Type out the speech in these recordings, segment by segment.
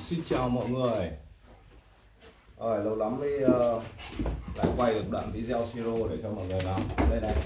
Xin chào mọi người. Lâu lắm mới lại quay được đoạn video siro để cho mọi người làm. Đây này.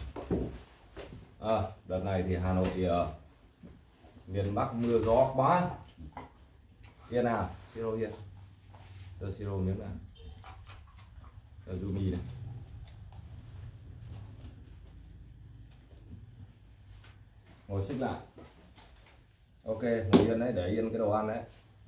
Đợt này thì Hà Nội miền Bắc mưa gió quá. Yên nào, siro yên. Cho siro miếng này. Cho Yumi này. Ngồi xích lại. Ok, ngồi yên đấy, để yên cái đồ ăn đấy.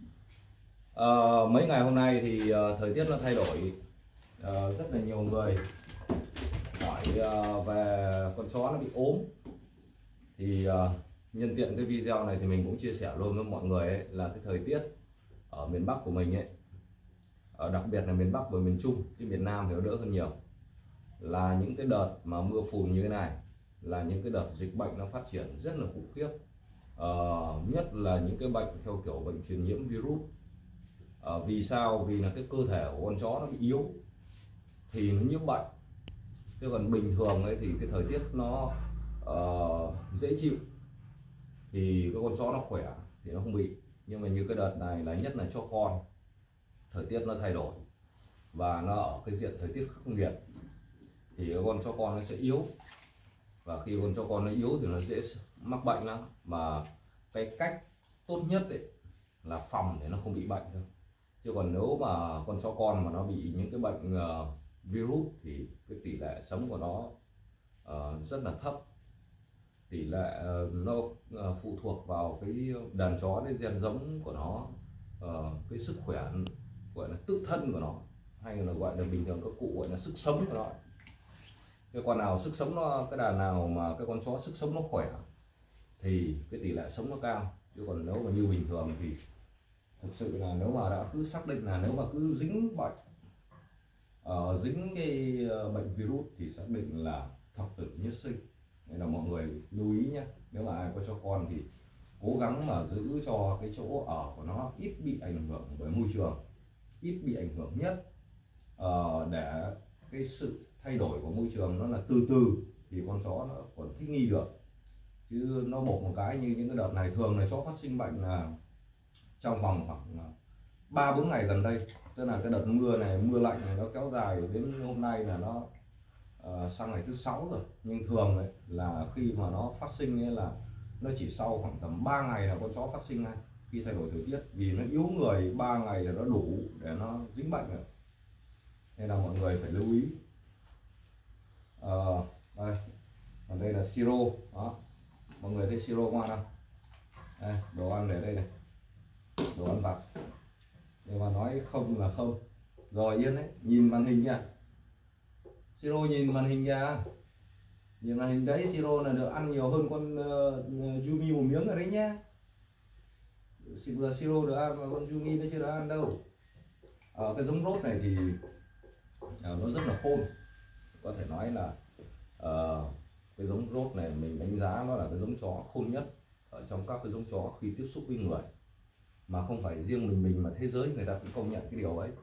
Mấy ngày hôm nay thì thời tiết nó thay đổi, rất là nhiều người hỏi về con chó nó bị ốm. Thì nhân tiện cái video này thì mình cũng chia sẻ luôn với mọi người ấy, là cái thời tiết ở miền Bắc của mình ấy, đặc biệt là miền Bắc và miền Trung, chứ miền Nam thì nó đỡ hơn nhiều, là những cái đợt mà mưa phùn như thế này là những cái đợt dịch bệnh nó phát triển rất là khủng khiếp. Nhất là những cái bệnh theo kiểu bệnh truyền nhiễm virus. Vì sao? Vì là cái cơ thể của con chó nó bị yếu thì nó nhiễm bệnh. Chứ còn bình thường ấy thì cái thời tiết nó dễ chịu thì cái con chó nó khỏe thì nó không bị. Nhưng mà như cái đợt này là nhất là cho con, thời tiết nó thay đổi và nó ở cái diện thời tiết khắc nghiệt thì cái con chó con nó sẽ yếu. Và khi con chó con nó yếu thì nó dễ mắc bệnh lắm. Mà cái cách tốt nhất ấy là phòng để nó không bị bệnh thôi. Chứ còn nếu mà con chó con mà nó bị những cái bệnh virus thì cái tỷ lệ sống của nó rất là thấp. Tỷ lệ nó phụ thuộc vào cái đàn chó đấy, gen giống của nó, cái sức khỏe gọi là tự thân của nó, hay là gọi là bình thường các cụ gọi là sức sống của nó. Cái con nào sức sống nó, cái đàn nào mà cái con chó sức sống nó khỏe thì cái tỷ lệ sống nó cao. Chứ còn nếu mà như bình thường thì thực sự là nếu mà đã cứ xác định là nếu mà cứ dính bệnh, dính cái bệnh virus thì xác định là thập tử nhất sinh. Nên là mọi người lưu ý nhé, nếu mà ai có cho con thì cố gắng mà giữ cho cái chỗ ở của nó ít bị ảnh hưởng bởi môi trường, ít bị ảnh hưởng nhất, để cái sự thay đổi của môi trường nó là từ từ thì con chó nó còn thích nghi được. Chứ nó bột một cái như những cái đợt này, thường là chó phát sinh bệnh là trong vòng khoảng 3-4 ngày gần đây. Tức là cái đợt mưa này, mưa lạnh này nó kéo dài đến hôm nay là nó sang ngày thứ 6 rồi. Nhưng thường ấy, là khi mà nó phát sinh ấy là nó chỉ sau khoảng tầm 3 ngày là con chó phát sinh ngay khi thay đổi thời tiết. Vì nó yếu người, 3 ngày là nó đủ để nó dính bệnh rồi. Nên là mọi người phải lưu ý. Đây, còn đây là siro đó. Mọi người thấy siro ngon không? Đây, đồ ăn để đây này, đồ ăn vặt. Nhưng mà nói không là không. Rồi yên đấy, nhìn màn hình nha. Siro nhìn màn hình nha. Nhìn màn hình đấy, siro là được ăn nhiều hơn con Yumi một miếng rồi đấy nhá. Vừa siro được ăn mà con Yumi nó chưa được ăn đâu. Cái giống rốt này thì nó rất là khôn. Có thể nói là cái giống rốt này mình đánh giá nó là cái giống chó khôn nhất ở trong các cái giống chó khi tiếp xúc với người. Mà không phải riêng mình mà thế giới người ta cũng công nhận cái điều ấy.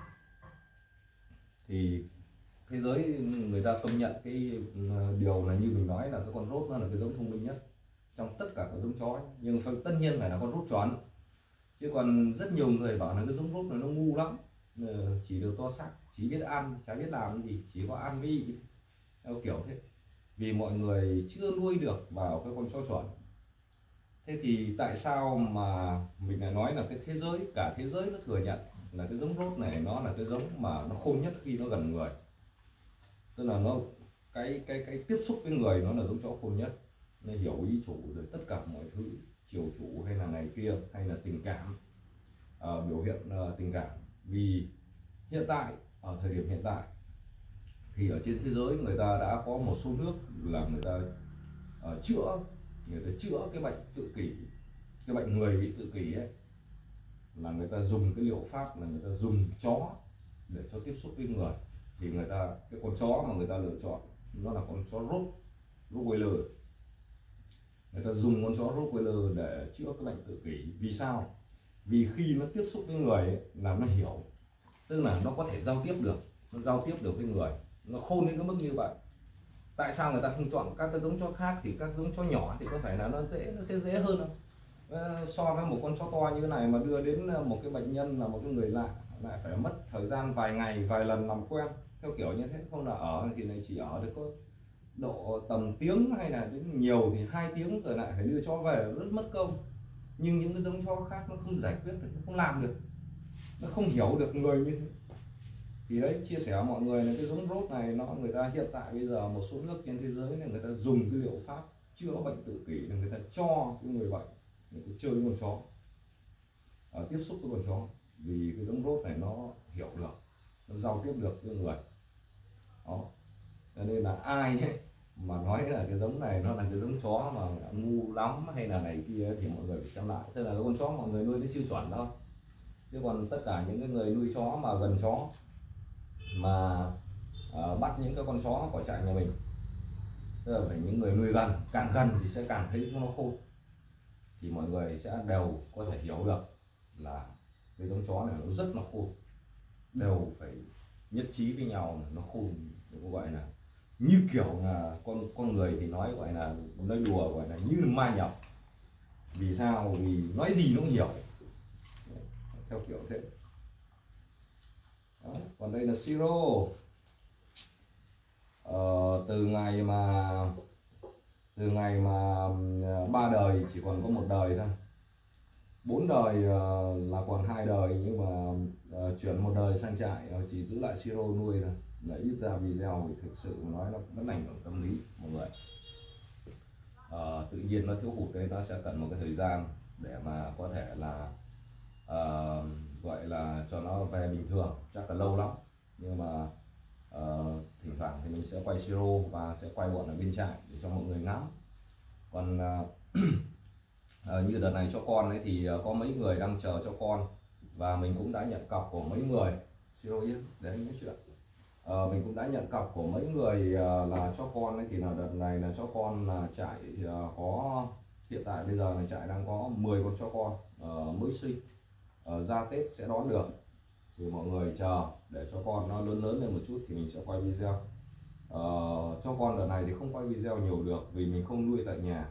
Thì thế giới người ta công nhận cái điều là như mình nói là cái con rốt nó là cái giống thông minh nhất trong tất cả các giống chó. Nhưng tất nhiên phải là con rốt chuẩn. Chứ còn rất nhiều người bảo là cái giống rốt này nó ngu lắm, chỉ được to xác, chỉ biết ăn, chả biết làm gì, chỉ có ăn với theo kiểu thế. Vì mọi người chưa nuôi được vào cái con chó chuẩn. Thế thì tại sao mà mình lại nói là cái thế giới, cả thế giới nó thừa nhận là cái giống rốt này nó là cái giống mà nó khôn nhất khi nó gần người. Tức là nó cái tiếp xúc với người nó là giống chó khôn nhất. Nó hiểu ý chủ rồi tất cả mọi thứ, chiều chủ hay là này kia, hay là tình cảm, biểu hiện tình cảm. Vì hiện tại, ở thời điểm hiện tại thì ở trên thế giới người ta đã có một số nước là người ta chữa cái bệnh tự kỷ, cái bệnh người bị tự kỷ ấy, là người ta dùng cái liệu pháp là người ta dùng chó để cho tiếp xúc với người. Thì người ta, cái con chó mà người ta lựa chọn nó là con chó Rottweiler. Người ta dùng con chó Rottweiler để chữa cái bệnh tự kỷ. Vì sao? Vì khi nó tiếp xúc với người ấy, là nó hiểu, tức là nó có thể giao tiếp được, nó giao tiếp được với người, nó khôn đến cái mức như vậy. Tại sao người ta không chọn các cái giống chó khác? Thì các giống chó nhỏ thì có phải là nó sẽ dễ hơn không? So với một con chó to như thế này mà đưa đến một cái bệnh nhân là một cái người lạ lại phải mất thời gian vài ngày vài lần làm quen theo kiểu như thế, không là ở thì này chỉ ở được có độ tầm tiếng hay là đến nhiều thì 2 tiếng rồi lại phải đưa chó về, rất mất công. Nhưng những cái giống chó khác nó không giải quyết được, nó không làm được, nó không hiểu được người như thế. Thì đấy, chia sẻ mọi người là cái giống Ross này nó người ta hiện tại bây giờ một số nước trên thế giới này người ta dùng cái liệu pháp chữa bệnh tự kỷ là người ta cho cái người bệnh người ta chơi với con chó, tiếp xúc với con chó, vì cái giống Ross này nó hiểu được, nó giao tiếp được với người đó. Cho nên là ai ấy mà nói là cái giống này nó là cái giống chó mà ngu lắm hay là này kia thì mọi người phải xem lại, tức là cái con chó mọi người nuôi nó chưa chuẩn đâu. Chứ còn tất cả những cái người nuôi chó mà gần chó mà bắt những cái con chó cỏ chạy nhà mình, tức là phải những người nuôi gần, càng gần thì sẽ càng thấy chúng nó khôn, thì mọi người sẽ đều có thể hiểu được là cái giống chó này nó rất là khôn, đều phải nhất trí với nhau là nó khôn, cũng gọi là như kiểu là con người thì nói gọi là nói đùa gọi là như ma nhập. Vì sao? Vì nói gì nó cũng hiểu, theo kiểu thế đó. Còn đây là Siro, từ ngày mà 3 đời chỉ còn có 1 đời thôi, 4 đời là còn 2 đời, nhưng mà chuyển 1 đời sang trại chỉ giữ lại Siro nuôi thôi, là ít ra video thì thực sự nói nó vẫn ảnh hưởng tâm lý mọi người. Tự nhiên nó thiếu hụt đấy, nó sẽ cần một cái thời gian để mà có thể là gọi là cho nó về bình thường, chắc là lâu lắm. Nhưng mà thỉnh thoảng thì mình sẽ quay Siro và sẽ quay bọn ở bên trại để cho mọi người ngắm. Còn như đợt này cho con ấy thì có mấy người đang chờ cho con, và mình cũng đã nhận cọc của mấy người. Siro nhé, để anh nói chuyện. Mình cũng đã nhận cọc của mấy người là cho con ấy, thì là đợt này là cho con là trại có hiện tại bây giờ là trại đang có 10 con chó con mới sinh, ra Tết sẽ đón được, thì mọi người chờ để cho con nó lớn lớn lên một chút thì mình sẽ quay video. Cho con đợt này thì không quay video nhiều được vì mình không nuôi tại nhà,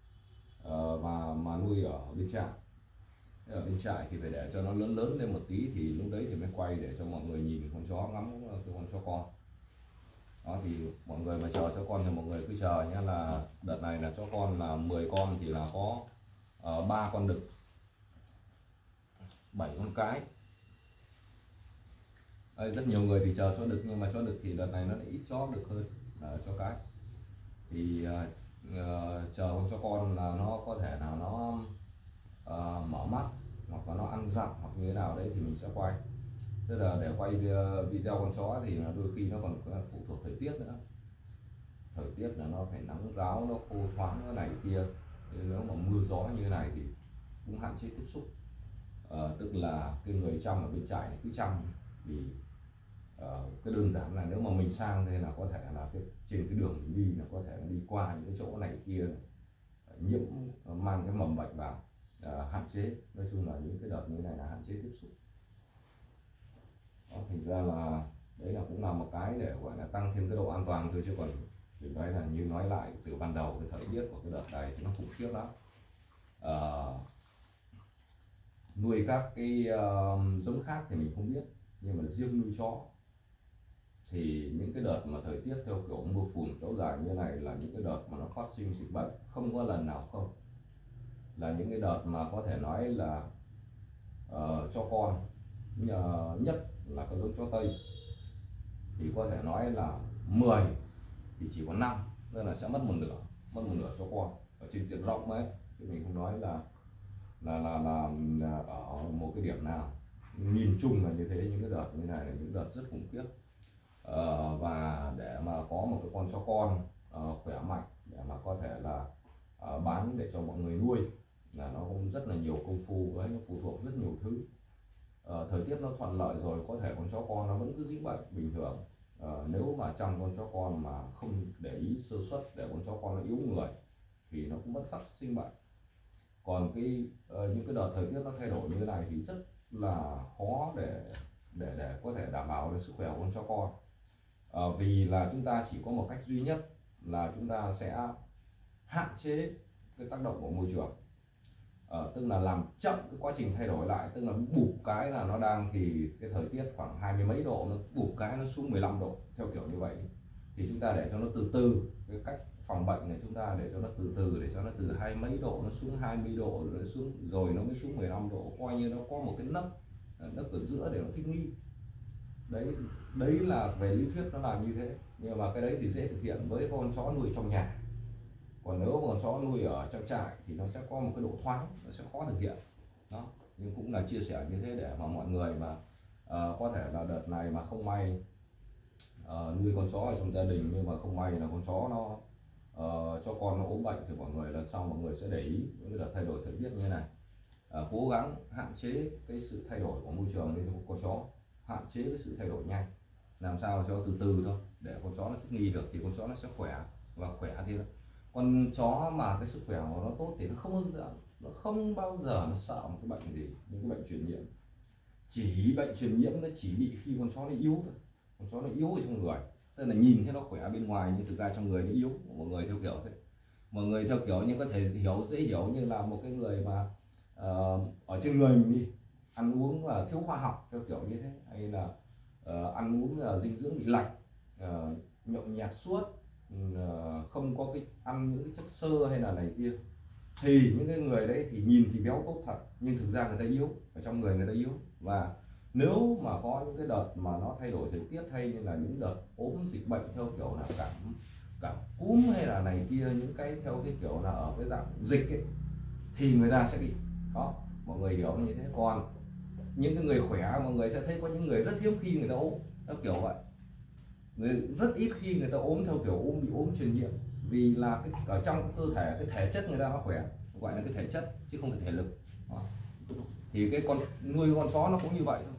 mà nuôi ở bên trại. Ở bên trại thì phải để cho nó lớn lớn lên một tí thì lúc đấy thì mới quay để cho mọi người nhìn con chó, ngắm cái con chó con đó. Thì mọi người mà chờ cho con thì mọi người cứ chờ nhé, là đợt này là cho con là 10 con thì là có 3 con đực, 7 con cái. Rất nhiều người thì chờ cho đực, nhưng mà cho đực thì đợt này nó lại ít chó đực hơn là cho cái. Thì chờ con chó con là nó có thể là nó mở mắt hoặc là nó ăn dặm hoặc như thế nào đấy thì mình sẽ quay. Tức là để quay video con chó thì là đôi khi nó còn phụ thuộc thời tiết nữa. Thời tiết là nó phải nắng ráo, nó khô thoáng, nó này kia. Nếu mà mưa gió như thế này thì cũng hạn chế tiếp xúc. Tức là cái người chăm ở bên trại này cứ chăm, vì cái đơn giản là nếu mà mình sang đây là có thể là trên cái đường mình đi là có thể đi qua những cái chỗ này kia này, nhiễm mang cái mầm bệnh vào, hạn chế. Nói chung là những cái đợt như này là hạn chế tiếp xúc đó. Thành ra là đấy là cũng là một cái để gọi là tăng thêm cái độ an toàn thôi, chứ còn điều đấy là như nói lại từ ban đầu, cái thời tiết của cái đợt này thì nó khủng khiếp lắm. Nuôi các cái giống khác thì mình không biết, nhưng mà riêng nuôi chó thì những cái đợt mà thời tiết theo kiểu mưa phùn kéo dài như này là những cái đợt mà nó phát sinh dịch bệnh không có lần nào không, là những cái đợt mà có thể nói là cho con nhất là cái giống chó Tây thì có thể nói là 10 thì chỉ có 5, nên là sẽ mất một nửa cho con ở trên diện rộng ấy, thì mình không nói là ở một cái điểm nào, nhìn chung là như thế. Những cái đợt như này là những đợt rất khủng khiếp. Và để mà có một cái con chó con khỏe mạnh để mà có thể là bán để cho mọi người nuôi là nó cũng rất là nhiều công phu, với nó phụ thuộc rất nhiều thứ. Thời tiết nó thuận lợi rồi có thể con chó con nó vẫn cứ dính bệnh bình thường. Nếu mà chăm con chó con mà không để ý sơ suất để con chó con nó yếu người thì nó cũng vẫn phát sinh bệnh. Còn những cái đợt thời tiết nó thay đổi như thế này thì rất là khó để có thể đảm bảo được sức khỏe của con chó con. Vì là chúng ta chỉ có một cách duy nhất là chúng ta sẽ hạn chế cái tác động của môi trường. tức là làm chậm cái quá trình thay đổi lại, tức là bụp cái là nó đang thì cái thời tiết khoảng 20 mấy độ, nó bụp cái nó xuống 15 độ theo kiểu như vậy. Thì chúng ta để cho nó từ từ, cái cách phòng bệnh này chúng ta để cho nó từ từ, để cho nó từ 20 mấy độ nó xuống 20 độ rồi nó xuống, rồi nó mới xuống 15 độ, coi như nó có một cái nấc ở giữa để nó thích nghi. Đấy là về lý thuyết nó làm như thế, nhưng mà cái đấy thì dễ thực hiện với con chó nuôi trong nhà. Còn nếu con chó nuôi ở trong trại thì nó sẽ có một cái độ thoáng, nó sẽ khó thực hiện đó. Nhưng cũng là chia sẻ như thế để mà mọi người mà có thể là đợt này mà không may nuôi con chó ở trong gia đình, nhưng mà không may là con chó nó cho con nó ốm bệnh, thì mọi người lần sau mọi người sẽ để ý những đợt thay đổi thời tiết như thế này. Cố gắng hạn chế cái sự thay đổi của môi trường để cho con chó hạn chế cái sự thay đổi nhanh, làm sao cho từ từ thôi để con chó nó thích nghi được, thì con chó nó sẽ khỏe. Và khỏe thì con chó mà cái sức khỏe của nó tốt thì nó không bao giờ nó sợ một cái bệnh gì, những cái bệnh truyền nhiễm. Chỉ bệnh truyền nhiễm nó chỉ bị khi con chó nó yếu thôi, con chó nó yếu ở trong người, tức là nhìn thấy nó khỏe bên ngoài nhưng thực ra trong người nó yếu. Mọi người theo kiểu thế, mọi người theo kiểu như có thể hiểu, dễ hiểu như là một cái người mà ở trên người mình đi ăn uống là thiếu khoa học theo kiểu như thế, hay là ăn uống là dinh dưỡng bị lệch, nhậu nhẹt suốt, không có cái ăn những cái chất xơ hay là này kia, thì những cái người đấy thì nhìn thì béo tốt thật nhưng thực ra người ta yếu, ở trong người người ta yếu. Và nếu mà có những cái đợt mà nó thay đổi thời tiết, hay như là những đợt ốm dịch bệnh theo kiểu là cảm cúm hay là này kia, những cái theo cái kiểu là ở cái dạng dịch ấy, thì người ta sẽ bị đó, mọi người hiểu như thế. Còn những cái người khỏe, mọi người sẽ thấy có những người rất hiếm khi người ta ốm theo kiểu vậy, rất ít khi người ta ốm theo kiểu bị ốm truyền nhiễm, vì là cái ở trong cái cơ thể, cái thể chất người ta nó khỏe, gọi là cái thể chất chứ không phải thể lực đó. Thì cái con nuôi con chó nó cũng như vậy thôi.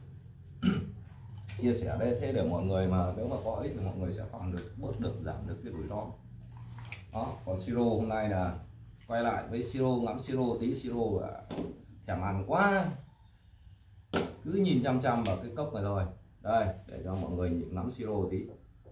Chia sẻ đây thế để mọi người mà nếu mà có ấy thì mọi người sẽ phòng được, bớt được, giảm được cái rủi ro đó. Còn siro hôm nay là quay lại với siro, ngắm siro tí. Siro thèm ăn quá, cứ nhìn chăm chăm vào cái cốc này thôi. Đây để cho mọi người ngắm siro tí.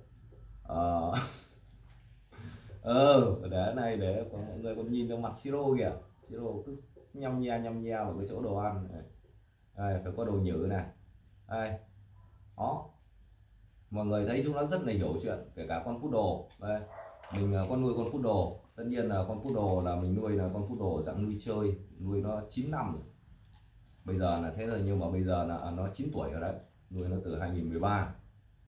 Để này để mọi người còn nhìn được mặt siro kìa. Siro cứ nhăm nhe vào cái chỗ đồ ăn này. Đây, phải có đồ nhử này. Đây đó, mọi người thấy chúng nó rất là hiểu chuyện, kể cả con poodle. Đây mình con nuôi con poodle, tất nhiên là con poodle là mình nuôi là con poodle dạng nuôi chơi, nuôi nó 9 năm rồi. Bây giờ là thế rồi, nhưng mà bây giờ là nó 9 tuổi rồi đấy, nuôi nó từ 2013.